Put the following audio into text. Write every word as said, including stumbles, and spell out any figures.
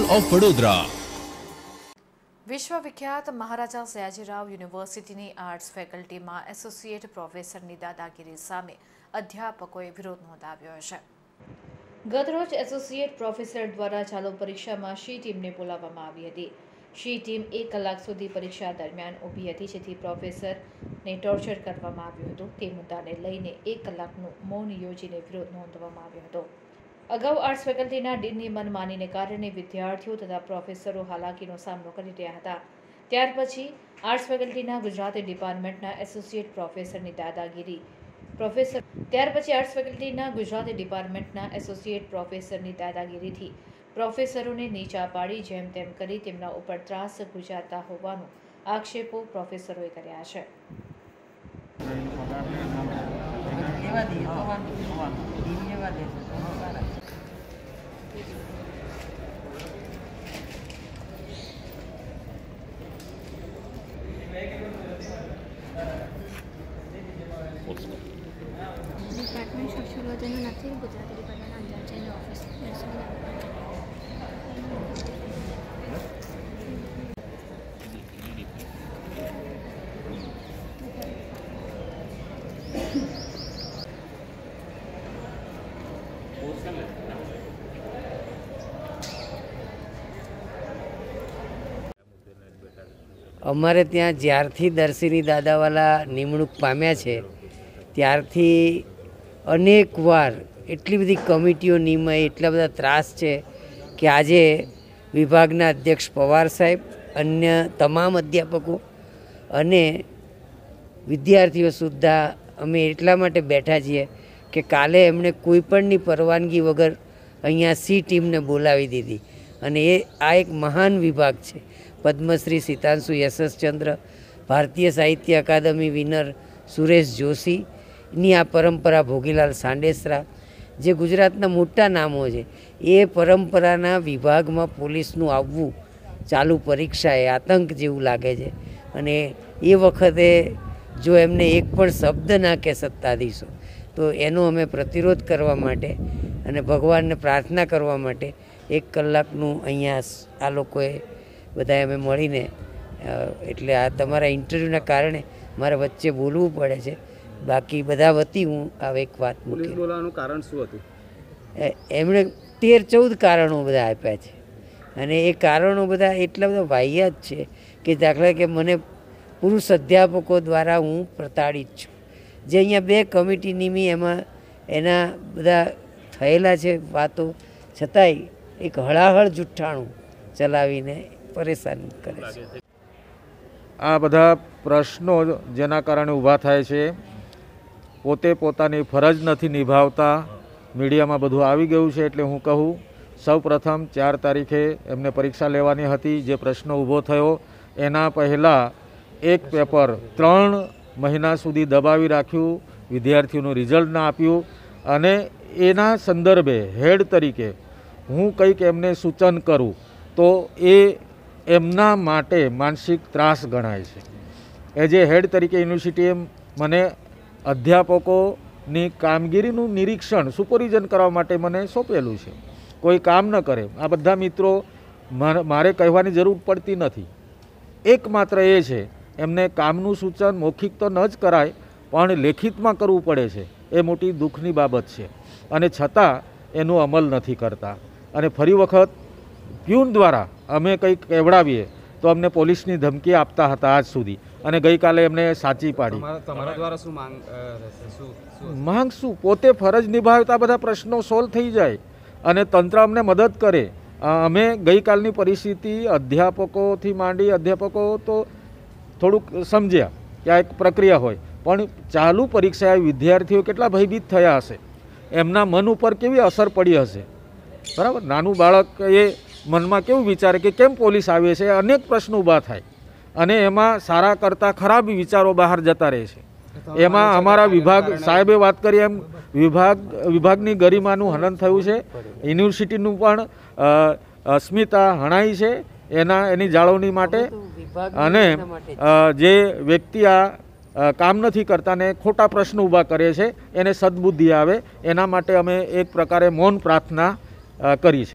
Of Vadodara. વિશ્વવિખ્યાત મહારાજા સયાજીરાવ યુનિવર્સિટીની arts ફેકલ્ટીમાં associate પ્રોફેસરની દાદાગીરી સામે અધ્યાપકોએ વિરોધ નોંધાવ્યો છે। ગતરોજ એસોસિએટ પ્રોફેસર દ્વારા ચાલુ પરીક્ષામાં શી ટીમને બોલાવવામાં આવી હતી। શી ટીમ એક કલાક સુધી પરીક્ષા દરમિયાન ઊભી હતી, જેથી પ્રોફેસરને ટોર્ચર કરવામાં આવ્યું હતું। તે મુદ્દાને લઈને એક કલાકનું મૌન યોજીને વિરોધ નોંધવામાં આવ્યો હતો। અગાઉ આર્ટ્સ ફેકલ્ટીના ડીનની મનમાનીને કારણે વિદ્યાર્થીઓ તથા પ્રોફેસરો હાલાકીનો સામનો કરી રહ્યા હતા। ત્યાર પછી આર્ટ્સ ફેકલ્ટીના ગુજરાતી ડિપાર્ટમેન્ટના એસોસિએટ પ્રોફેસરની દાદાગીરી પ્રોફેસર ત્યાર પછી આર્ટ્સ ફેકલ્ટીના ગુજરાતી ડિપાર્ટમેન્ટના એસોસિએટ પ્રોફેસરની દાદાગીરીથી પ્રોફેસરોને નીચા પાડી જેમ તેમ કરી તેમના ઉપર ત્રાસ ગુજારતા હોવાનો આક્ષેપો પ્રોફેસરોએ કર્યા છે। ડિપાર્ટમેન્ટ સોશિયોલોજીનું નથી, ગુજરાતી ડિપાર્ટમેન્ટ અંદર છે ઓફિસ અમારે ત્યાં જ્યારથી દર્શિની દાદાવાલા નિમણૂક પામ્યા છે ત્યારથી અનેકવાર એટલી બધી કમિટીઓ નિમાય, એટલા બધા ત્રાસ છે કે આજે વિભાગના અધ્યક્ષ પવાર સાહેબ, અન્ય તમામ અધ્યાપકો અને વિદ્યાર્થીઓ સુદ્ધા અમે એટલા માટે બેઠા છીએ કે કાલે એમણે કોઈપણની પરવાનગી વગર અહીંયા સી ટીમને બોલાવી દીધી અને એ આ એક મહાન વિભાગ છે। પદ્મશ્રી સિતાંશુ યશસ્ચંદ્ર, ભારતીય સાહિત્ય અકાદમી વિનર સુરેશ જોશીની આ પરંપરા, ભોગીલાલ સાંડેસરા, જે ગુજરાતના મોટા નામો છે, એ પરંપરાના વિભાગમાં પોલીસનું આવવું ચાલુ પરીક્ષાએ આતંક જેવું લાગે છે। અને એ વખતે જો એમને એક પણ શબ્દ ના કહે સત્તાધીશો, તો એનો અમે પ્રતિરોધ કરવા માટે અને ભગવાનને પ્રાર્થના કરવા માટે એક કલાકનું અહીંયા આ લોકોએ બધા અમે મળીને, એટલે આ તમારા ઇન્ટરવ્યૂના કારણે મારે વચ્ચે બોલવું પડે છે, બાકી બધા વતી હું આ એક વાત મૂકી। બોલવાનું કારણ શું હતું? એમણે તેર ચૌદ કારણો બધા આપ્યા છે અને એ કારણો બધા એટલા બધા વાહિયાત છે કે દાખલા કે મને પુરુષ અધ્યાપકો દ્વારા હું પ્રતાડિત છું, જે અહીંયા બે કમિટી નિમી એમાં એના બધા થયેલા છે વાતો, છતાંય એક હળાહળ જુઠ્ઠાણું ચલાવીને પરેશાન કરે છે। આ બધા પ્રશ્નો જેના કારણે ઊભા થાય છે, પોતે પોતાની ફરજ નથી નિભાવતા, મીડિયામાં બધું આવી ગયું છે। એટલે હું કહું, સૌ પ્રથમ ચાર તારીખે એમને પરીક્ષા લેવાની હતી, જે પ્રશ્ન ઊભો થયો એના પહેલાં એક પેપર ત્રણ મહિના સુધી દબાવી રાખ્યું, વિદ્યાર્થીઓનું રિઝલ્ટ ના આપ્યું અને એના સંદર્ભે હેડ તરીકે હું કંઈક એમને સૂચન કરું તો એ એમના માટે માનસિક ત્રાસ ગણાય છે। એ જે હેડ તરીકે યુનિવર્સિટીએ મને અધ્યાપકોની કામગીરીનું નિરીક્ષણ, સુપરવિઝન કરવા માટે મને સોંપેલું છે। કોઈ કામ ન કરે, આ બધા મિત્રો મારે કહેવાની જરૂર પડતી નથી, એકમાત્ર એ છે એમને કામનું સૂચન મૌખિક તો ન જ કરાય પણ લેખિતમાં કરવું પડે છે। એ મોટી દુઃખની બાબત છે અને છતાં એનો અમલ નથી કરતા। અને ફરી વખત પ્યુન દ્વારા અમે કંઈક કહેવડાવીએ તો અમને પોલીસની ધમકી આપતા હતા આજ સુધી, અને ગઈકાલે એમને સાચી પાડી। તમારા દ્વારા શું માંગ માંગ શું? પોતે ફરજ નિભાવતા બધા પ્રશ્નો સોલ્વ થઈ જાય અને તંત્ર અમને મદદ કરે। અમે ગઈકાલની પરિસ્થિતિ અધ્યાપકોથી માંડી, અધ્યાપકો તો થોડુંક સમજ્યા કે આ એક પ્રક્રિયા હોય, પણ ચાલુ પરીક્ષાએ વિદ્યાર્થીઓ કેટલા ભયભીત થયા હશે, એમના મન ઉપર કેવી અસર પડી હશે, બરાબર? નાનું બાળક એ મનમાં કેવું વિચારે કે કેમ પોલીસ આવે છે, અનેક પ્રશ્નો ઊભા થાય અને એમાં સારા કરતાં ખરાબ વિચારો બહાર જતા રહે છે। એમાં અમારા વિભાગ સાહેબે વાત કરી એમ વિભાગ વિભાગની ગરિમાનું હનન થયું છે, યુનિવર્સિટીનું પણ અસ્મિતા હણાઈ છે એના એની જાળવણી માટે। અને જે વ્યક્તિ આ કામ નથી કરતા ને ખોટા પ્રશ્નો ઊભા કરે છે એને સદબુદ્ધિ આવે એના માટે અમે એક પ્રકારે મૌન પ્રાર્થના કરી છે।